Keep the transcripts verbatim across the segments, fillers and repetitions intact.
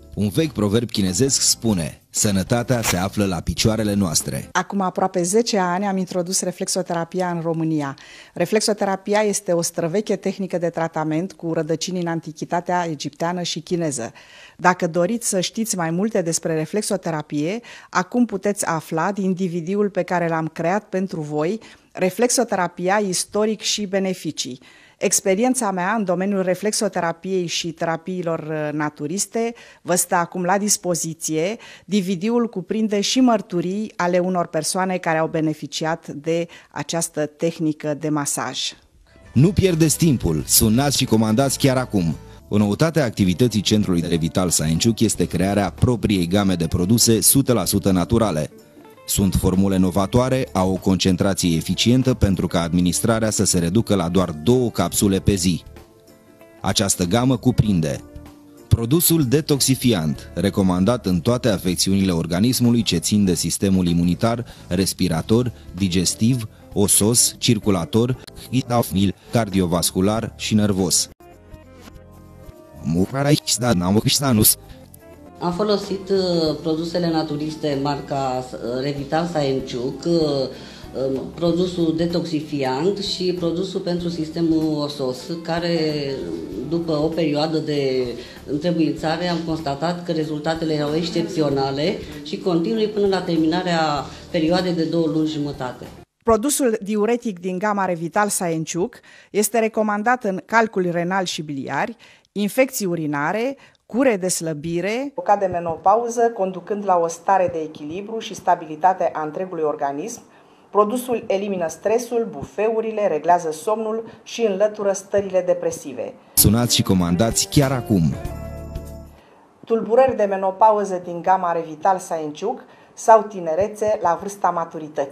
Un vechi proverb chinezesc spune: sănătatea se află la picioarele noastre. Acum aproape zece ani am introdus reflexoterapia în România. Reflexoterapia este o străveche tehnică de tratament cu rădăcini în antichitatea egipteană și chineză. Dacă doriți să știți mai multe despre reflexoterapie, acum puteți afla din D V D-ul pe care l-am creat pentru voi, Reflexoterapia, istoric și beneficii. Experiența mea în domeniul reflexoterapiei și terapiilor naturiste vă stă acum la dispoziție. D V D-ul cuprinde și mărturii ale unor persoane care au beneficiat de această tehnică de masaj. Nu pierdeți timpul, sunați și comandați chiar acum! O noutate a activității Centrului Revital Săenciuc este crearea propriei game de produse o sută la sută naturale. Sunt formule novatoare, au o concentrație eficientă pentru ca administrarea să se reducă la doar două capsule pe zi. Această gamă cuprinde produsul detoxifiant, recomandat în toate afecțiunile organismului ce țin de sistemul imunitar, respirator, digestiv, osos, circulator, cardiovascular și nervos. Am folosit uh, produsele naturiste marca uh, Revital Săenciuc, uh, uh, produsul detoxifiant și produsul pentru sistemul osos, care după o perioadă de întrebuințare am constatat că rezultatele erau excepționale și continui până la terminarea perioadei de două luni jumătate. Produsul diuretic din gama Revital Săenciuc este recomandat în calculi renali și biliari, infecții urinare, cure de slăbire, o de menopauză, conducând la o stare de echilibru și stabilitate a întregului organism. Produsul elimină stresul, bufeurile, reglează somnul și înlătură stările depresive. Sunați și comandați chiar acum! Tulburări de menopauză din gama Revital Săenciuc sau tinerețe la vârsta maturității.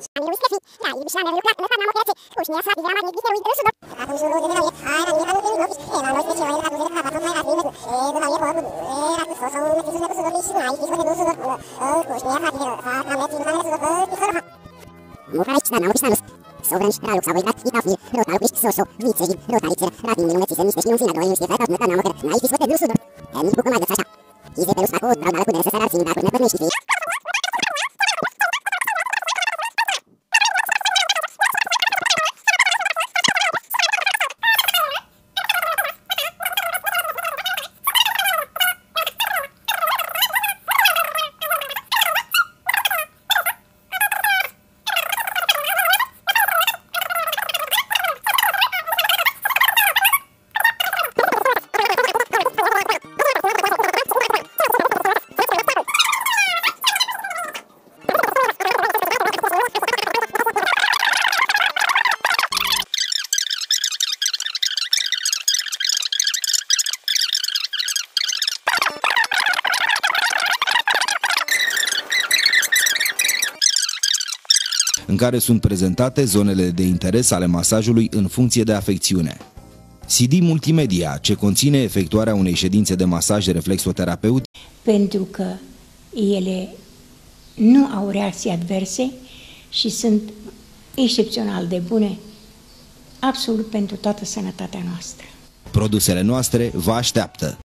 în care sunt prezentate zonele de interes ale masajului în funcție de afecțiune. C D multimedia, ce conține efectuarea unei ședințe de masaj reflexoterapeut, pentru că ele nu au reacții adverse și sunt excepțional de bune, absolut pentru toată sănătatea noastră. Produsele noastre vă așteaptă!